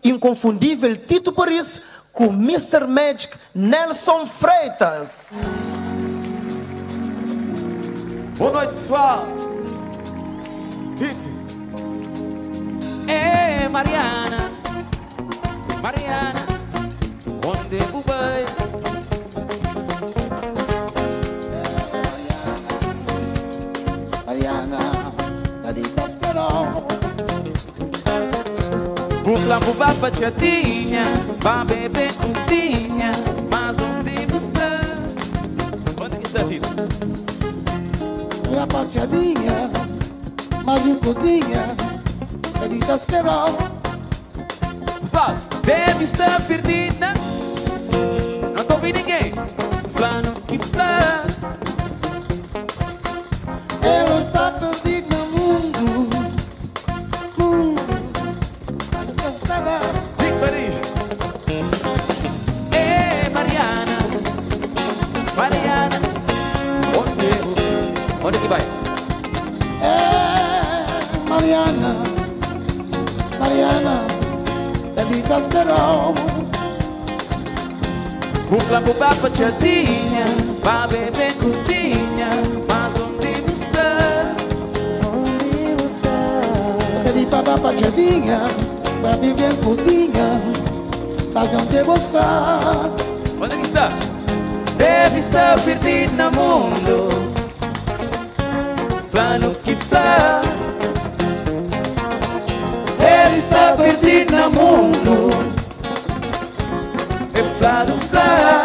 inconfundível Tito Paris com Mr. Magic Nelson Freitas. Boa noite, pessoal. Tito. É Mariana, Mariana, onde eu vai? Mariana, tadi tá esperando. Bucla buba pachatinha, vai beber cozinha, mas onde está? Onde está, Tito? Minha pateadinha, mas em cozinha, tadi tá esperando. Pessoal, deve estar perdida. Não tô ouvindo ninguém. Plano que está. Eu estou perdido no mundo, onde estará? Dick Paris. É Mariana, Mariana, onde que vai? É Mariana, Mariana, tadi tá esperando. Bucla buba pachatinha, vai beber cozinha, mas onde está? Onde está? Tadi baba pateadinha, pra viver cozinha, mas onde eu gostar? Onde que está? Deve estar perdido no mundo. Plano que está. Ele está perdido no mundo. É plano que está.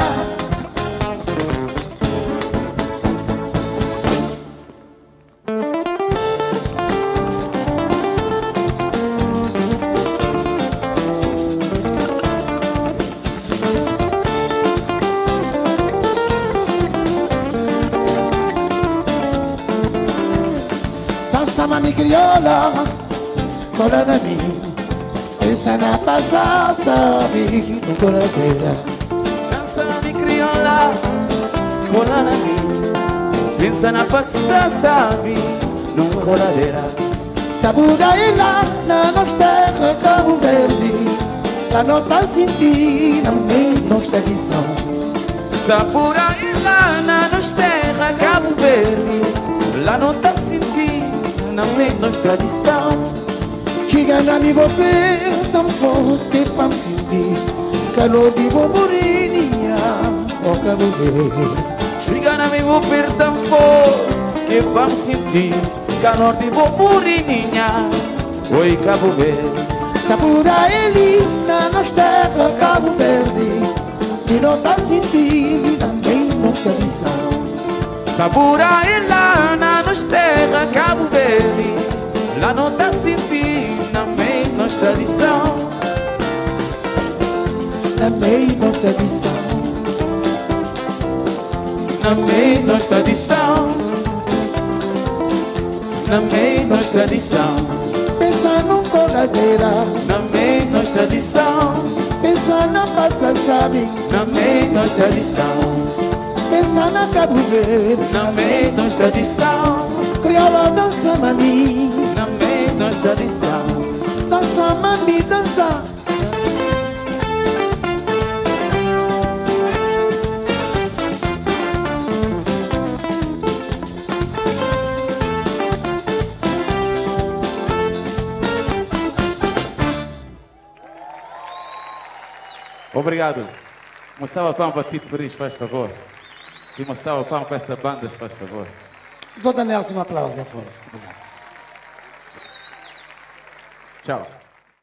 Dança mami criola, cola na mim. Essa na passar, sabe, no coladeira. Dança mi criolla, cola na mim. Pensa na pasta, sabe, numa coladeira. Sabuga e lá, na nossa terra, Cabo Verde. Lá não tá sentindo, nem nossa tradição. Sapura e lá na nossa terra, Cabo Verde. Lá não tá sentindo, não é nossa tradição. Chega na minha boca, tão forte pra me sentir. Calor de bomborinha, ó Cabo Verde. Chega na minha boca tão forte que vamos sentir calor de bomborinha, oi Cabo Verde. Sapura ele na nossa terra, Cabo Verde. E não tá sentindo, também nossa tradição. Sapura e lá na nossa terra, Cabo Verde. Lá não tá sentindo, também nossa tradição. Também nossa tradição. Também nossa tradição. Também nossa tradição. Pensa no coladeira, Também nossa tradição. pensa na pasta, sabe? Também nossa tradição. Pensa na Cabo Verde. Também nossa tradição. Crioula dança mami, Também nossa tradição. dança mami, dança. Obrigado. Uma salva de palmas para Tito Paris, faz favor. E uma salva de palmas para essa banda, se faz favor. Zó Daniel, um aplauso, meu favor. Obrigado. Tchau.